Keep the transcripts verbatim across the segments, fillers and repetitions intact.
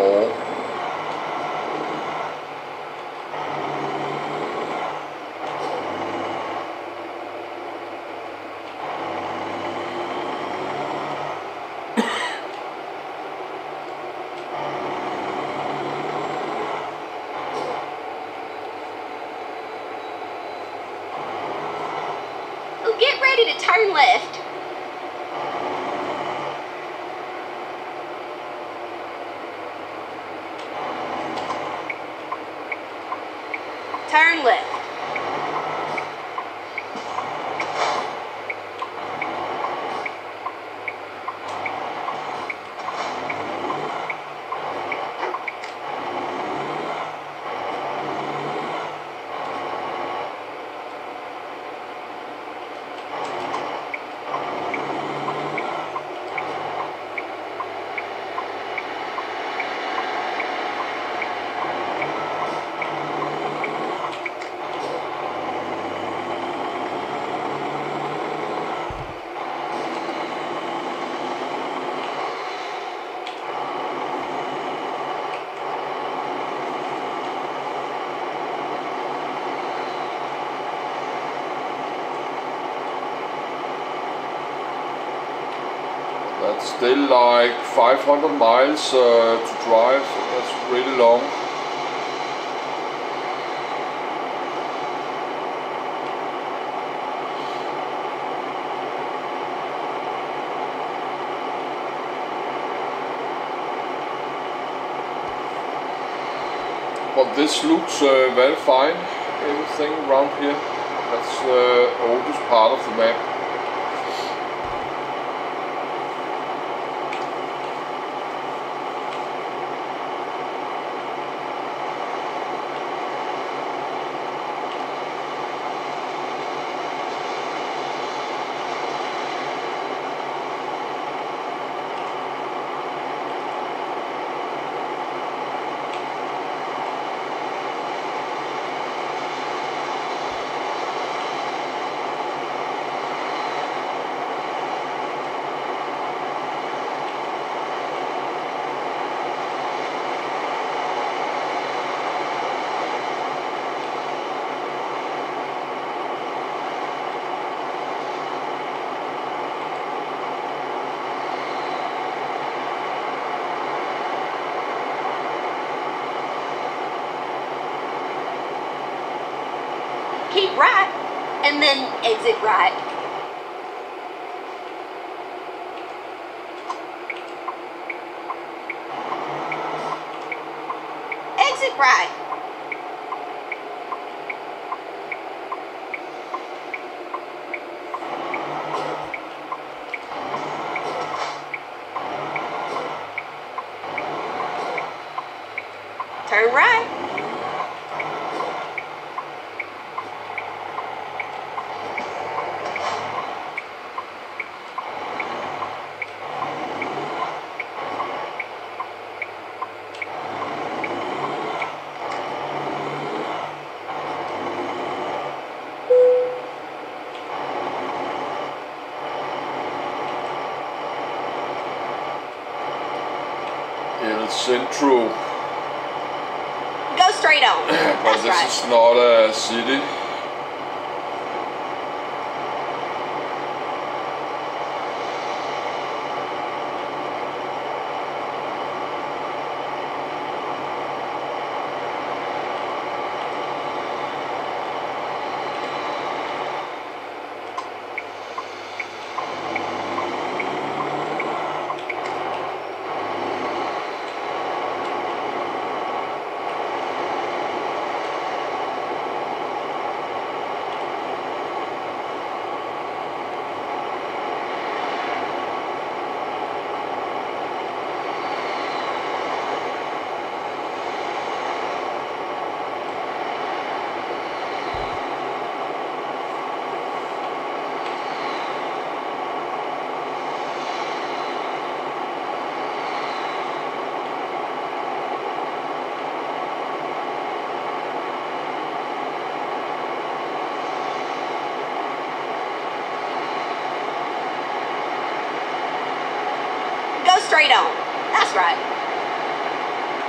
more. Get ready to turn left. Turn left. That's still like five hundred miles uh, to drive, so that's really long. But this looks uh, very fine, everything around here. That's the uh, oldest part of the map. Keep right, and then exit right. Exit right. Turn right. El Centro. Go straight on. But That's this right. is not a city. Go straight on. That's right.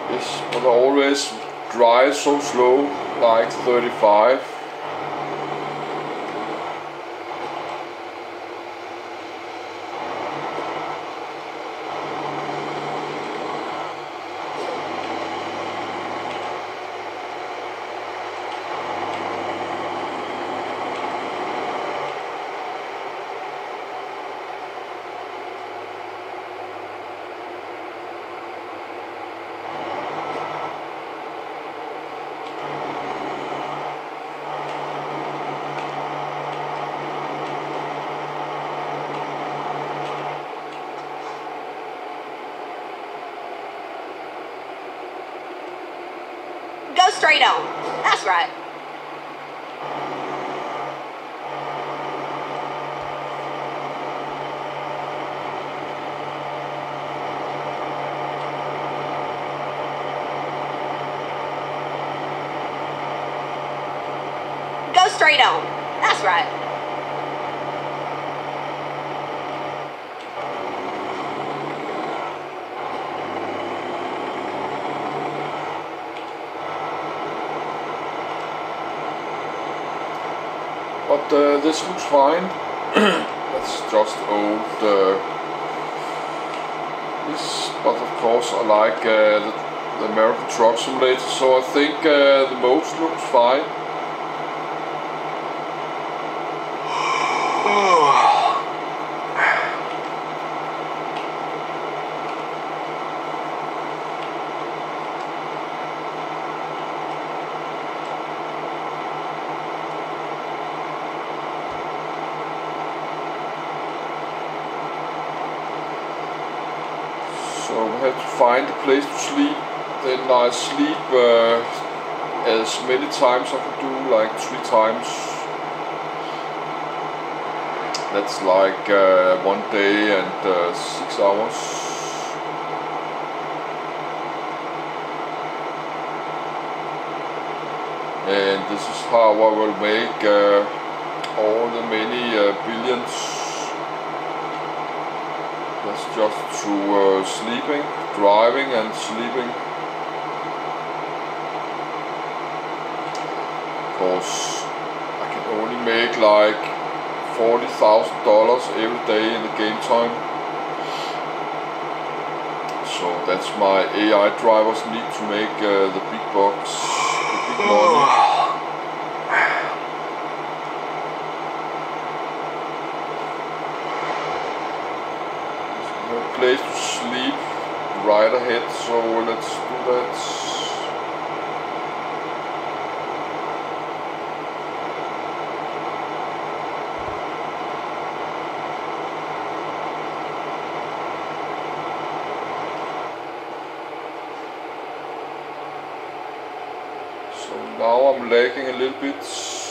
Yes, but I always drive so slow, like thirty-five. Go straight on. That's right. Go straight on. That's right. But uh, this looks fine. That's just old. Uh, this, but of course I like uh, the, the American Truck Simulator, so I think uh, the most looks fine. So I have to find a place to sleep. Then I sleep uh, as many times I can do, like three times. That's like uh, one day and uh, six hours. And this is how I will make uh, all the many uh, billions. That's just through uh, sleeping, driving and sleeping. Because I can only make like forty thousand dollars every day in the game time. So that's my A I drivers need to make uh, the big bucks, the big money. Place to sleep right ahead, so let's do that. So now I'm lagging a little bit.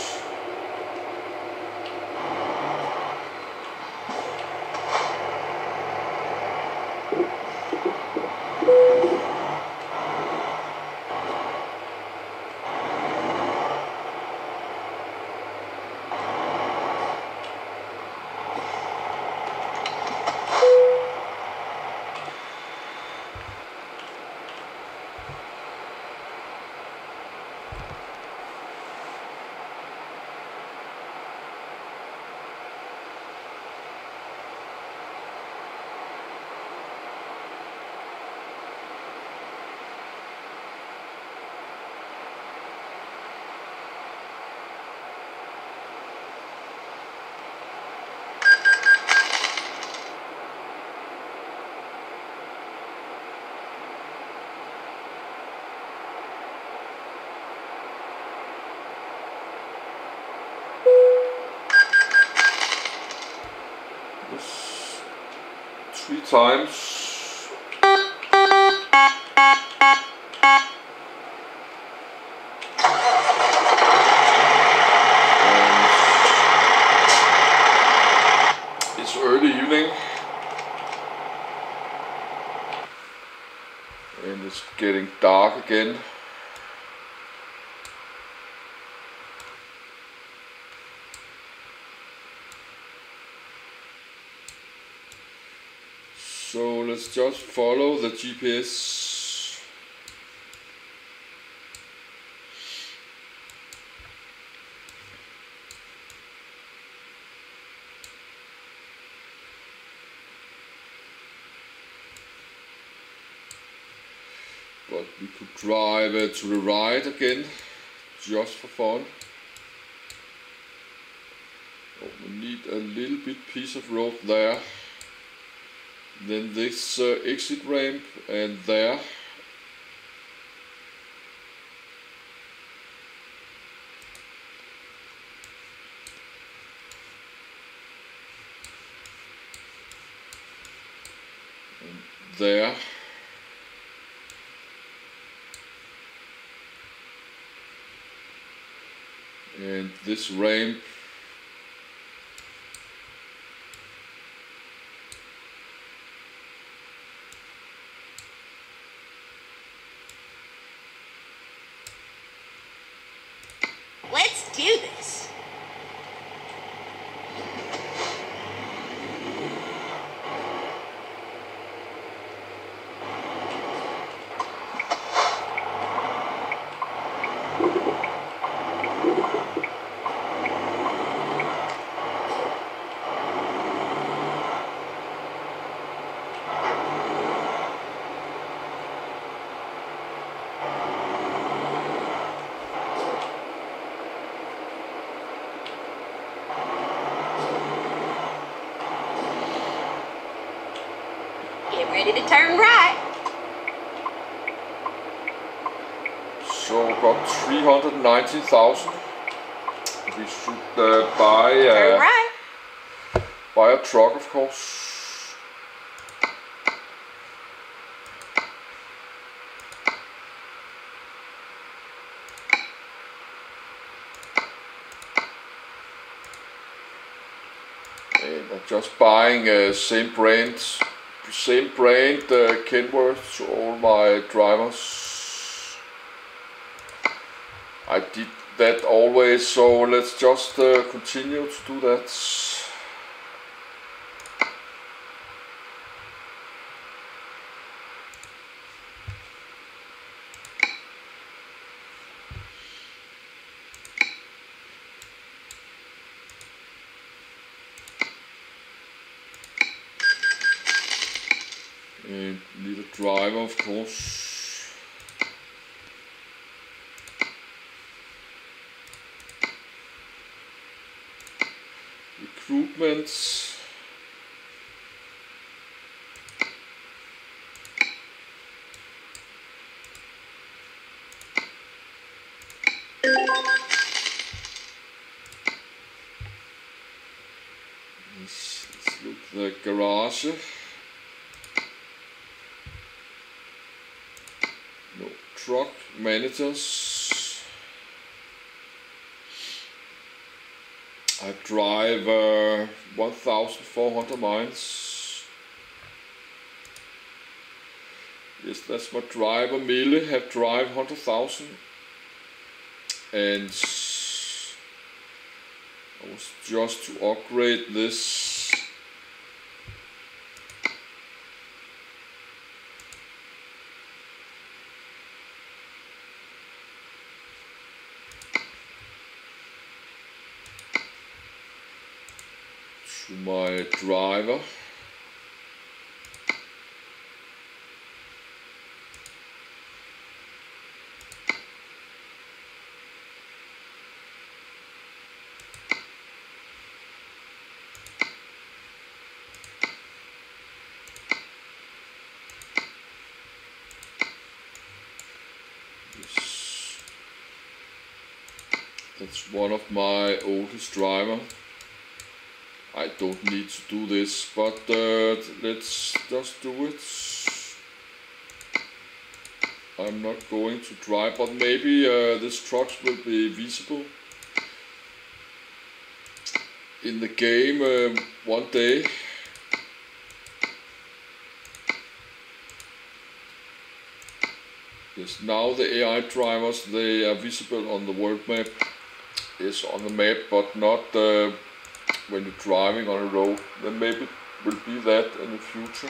This three times. And it's early evening. And it's getting dark again. So let's just follow the G P S. but we could drive uh, to the right again, just for fun. Oh, we need a little bit piece of road there. Then this uh, exit ramp and there. And there. And this ramp. Let's do this. Get ready to turn right. So got three hundred ninety thousand. We should uh, buy Turn uh, right. buy a truck, of course. And I'm just buying uh, same brand, same brand uh, Kenworth to all my drivers. I did that always, so let's just uh, continue to do that. And need a driver, of course. Recruitment. Let's, let's look at the garage. No, truck managers. I drive uh, one thousand four hundred miles. Yes, that's my driver. Mille have drive one hundred thousand. And I was just to upgrade this. To my driver. Yes. That's one of my oldest driver. I don't need to do this, but uh, let's just do it. I'm not going to drive, but maybe uh, this truck will be visible in the game uh, one day. Yes, now the A I drivers, they are visible on the world map. Yes, on the map, but not uh, when you're driving on a road. Then maybe it will be that in the future.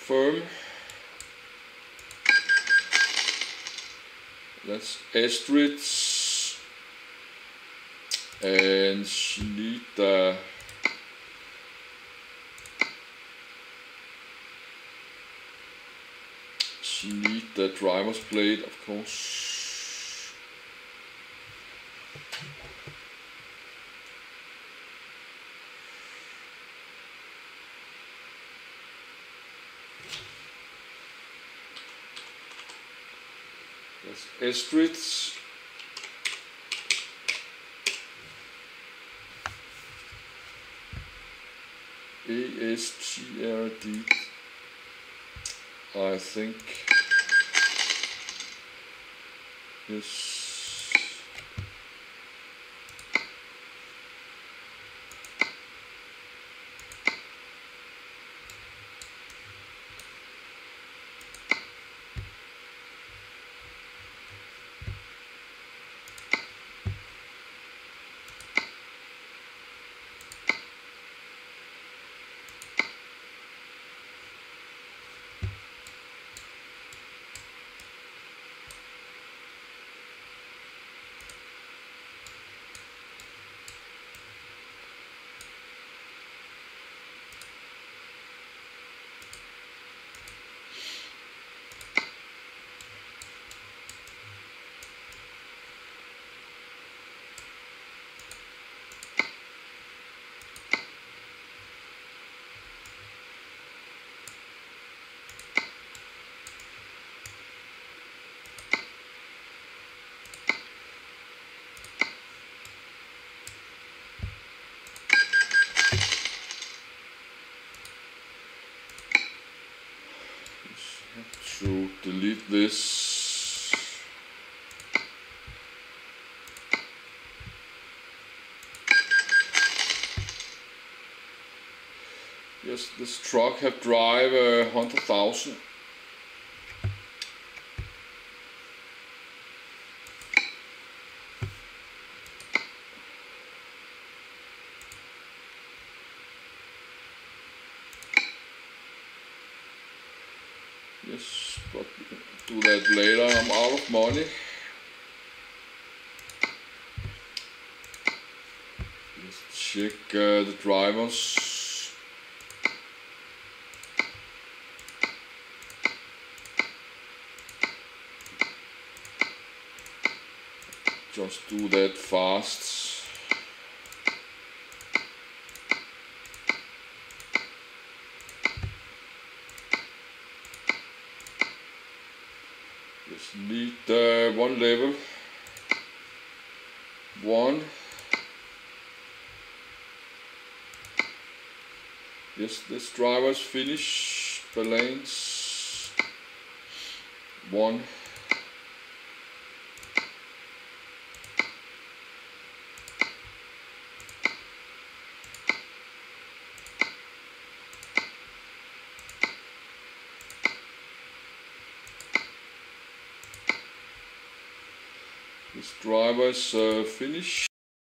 confirm. That's Astrid, and she need the she need the driver's plate, of course. That's Astrid. A S G R D. I think. Yes. To delete this. Yes, this truck have drive a uh, hundred thousand. Yes, but we can do that later. I'm out of money. Let's check uh, the drivers. Just do that fast. Just need uh, one level. One. Yes, this driver's finish. Balance. One. This driver's uh, finish.